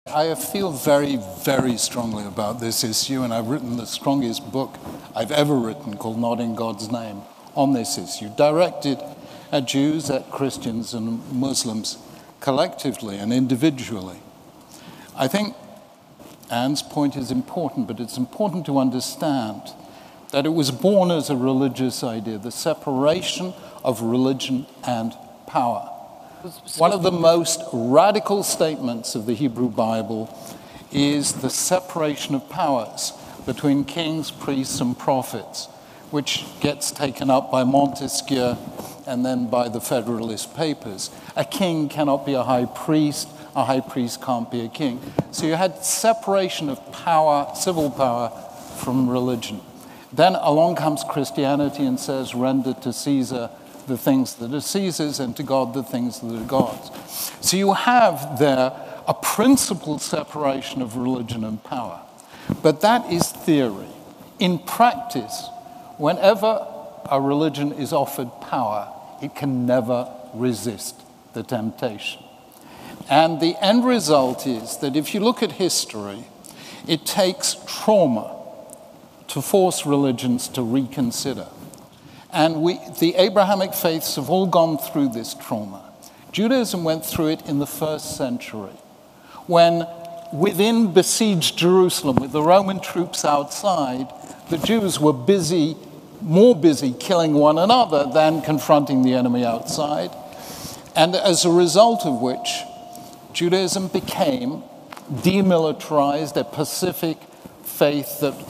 I feel very, very strongly about this issue, and I've written the strongest book I've ever written called Not in God's Name on this issue, directed at Jews, at Christians and Muslims collectively and individually. I think Anne's point is important, but it's important to understand that it was born as a religious idea, the separation of religion and power. One of the most radical statements of the Hebrew Bible is the separation of powers between kings, priests, and prophets, which gets taken up by Montesquieu and then by the Federalist Papers. A king cannot be a high priest can't be a king. So you had separation of power, civil power, from religion. Then along comes Christianity and says, render to Caesar the things that are Caesar's and to God the things that are God's. So you have there a principled separation of religion and power. But that is theory. In practice, whenever a religion is offered power, it can never resist the temptation. And the end result is that if you look at history, it takes trauma to force religions to reconsider. And the Abrahamic faiths have all gone through this trauma. Judaism went through it in the 1st century, when within besieged Jerusalem, with the Roman troops outside, the Jews were more busy killing one another than confronting the enemy outside. And as a result of which, Judaism became demilitarized, a pacific faith that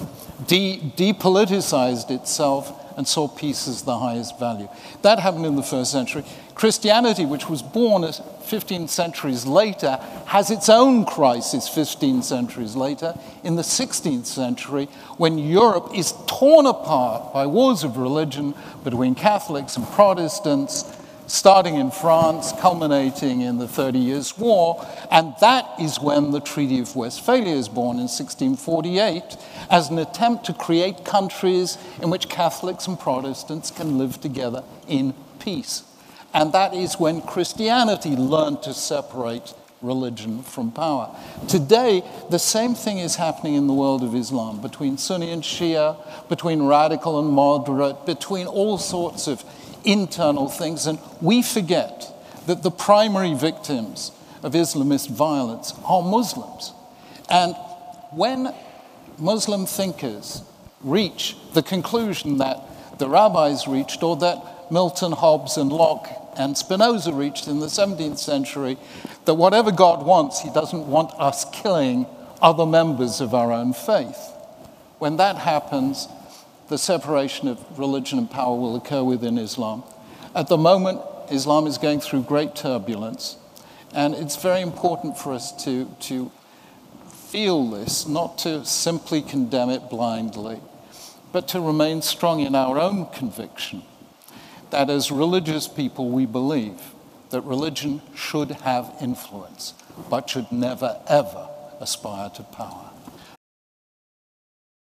depoliticized itself and saw peace as the highest value. That happened in the 1st century. Christianity, which was born 15 centuries later, has its own crisis 15 centuries later, in the 16th century, when Europe is torn apart by wars of religion between Catholics and Protestants, starting in France, culminating in the 30 Years' War, and that is when the Treaty of Westphalia is born in 1648 as an attempt to create countries in which Catholics and Protestants can live together in peace. And that is when Christianity learned to separate religion from power. Today, the same thing is happening in the world of Islam, between Sunni and Shia, between radical and moderate, between all sorts of internal things, and we forget that the primary victims of Islamist violence are Muslims. And when Muslim thinkers reach the conclusion that the rabbis reached, or that Milton, Hobbes, and Locke and Spinoza reached in the 17th century, that whatever God wants, he doesn't want us killing other members of our own faith. When that happens, the separation of religion and power will occur within Islam. At the moment, Islam is going through great turbulence, and it's very important for us to feel this, not to simply condemn it blindly, but to remain strong in our own conviction that as religious people we believe that religion should have influence, but should never, ever aspire to power.